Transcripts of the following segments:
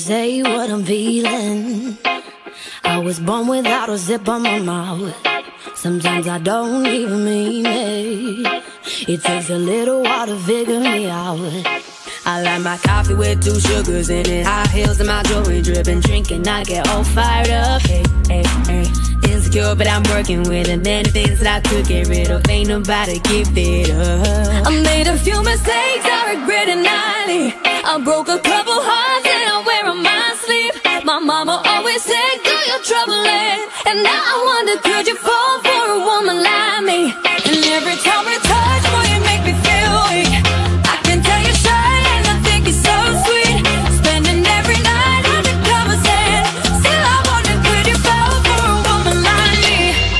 say what I'm feeling. I was born without a zip on my mouth. Sometimes I don't even mean it. It takes a little while to figure me out. I like my coffee with 2 sugars in it, high heels and my jewelry dripping, drinking, I get all fired up. Hey, hey, hey. Insecure, but I'm working with it. Many things that I could get rid of, ain't nobody give it up. I made a few mistakes, I regret it nightly. I broke a couple hearts and I wear on my sleeve. My mama always said, girl, you're troubling. And now I wonder, could you fall for a woman like me? And every time we touch, boy, you make me feel weak. I can tell you're shy and I think you're so sweet. Spending every night undercover saying, still I wonder, could you fall for a woman like me?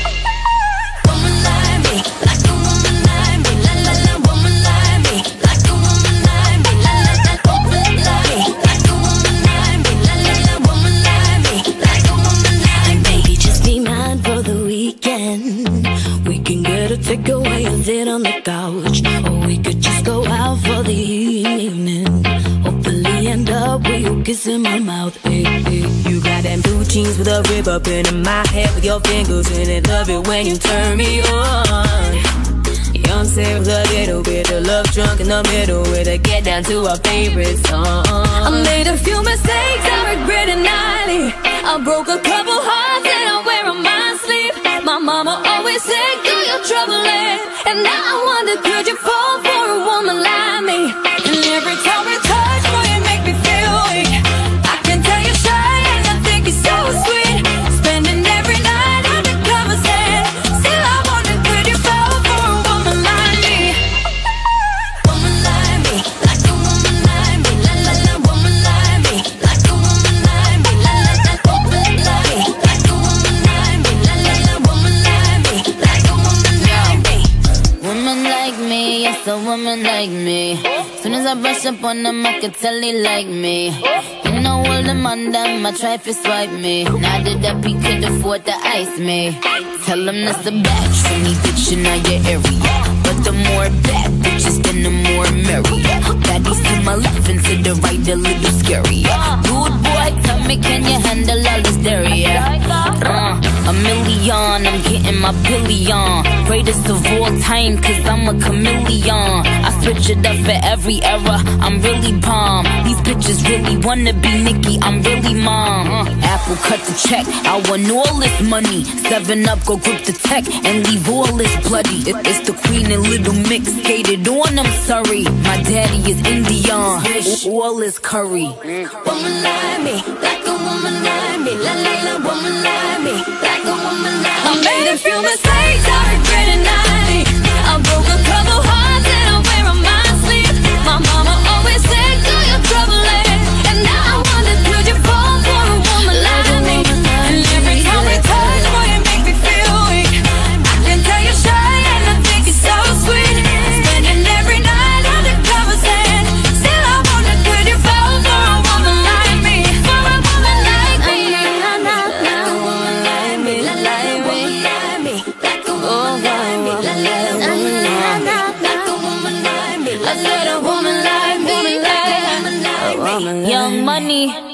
Woman like me, like a woman like me. La la la, woman like me, like a woman like me. La la la, woman like me, like a woman like me. La la la, woman like me, like a woman like me. Baby, just be mine for the weekend. We can get a takeaway and sit on the couch, or we could just go out for the evening. Hopefully end up with you kissing my mouth. Hey, hey. You got them blue jeans with a rib up in my head with your fingers in it. Love it when you turn me on. Young Sarah with a little bit of love drunk in the middle with a get down to our favorite song. I made a few mistakes, I regret it nightly. I broke a couple hearts and I wear on my sleeve. My mama always said, girl, you're troubling. And now I wonder, could you fall for a woman like me? And every time we touch, boy, you make me feel weak. I can tell you're shy and I think you're so sweet. Spending every night undercover saying, still I wonder, could you fall for a woman like me? Woman like me, like a woman like me. La la la, woman like me, like a woman like me. La la la, woman like me, like a woman like me. La la la, woman like me, like a woman like me. Woman like me, yes, a woman like me. Soon as I brush up on them, I can tell they like me. You know all them on them, I try to swipe me. Now that he could afford to ice me. Tell them that's a batch for me, bitch, in your area. But the more bad bitches, then the more merry. Daddy see my left and to the right, a little scary. Dude, boy, tell me, can you handle all this dairy? A million, I'm getting my billion. Greatest of all time, cause I'm a chameleon. I switch it up for every era, I'm really bomb. These bitches really wanna be Nicki, I'm really mom. Apple cut the check, I want all this money. 7-Up, go grip the tech and leave all this bloody. It's the Queen and Little Mix, skated on, I'm sorry. My daddy is Indian, all is curry. Woman like me, like a woman like me. La la la, woman like me, like a woman like me. I made a few mistakes, I regret it nightly. I broke a couple hearts and I wear on my sleeve. My mama always said, girl, you're troubling. And now I wonder, could you fall for a woman like me? And every time we touch, boy, you make me feel weak. I can tell you're shy and I think you're so sweet. Spending every night undercover saying, still I wonder, could you fall for a woman like me? For a woman like me. Like a woman like me, like a woman like me, like a woman like me, like a woman like me. I said a woman like me, like a woman like me. Young Money.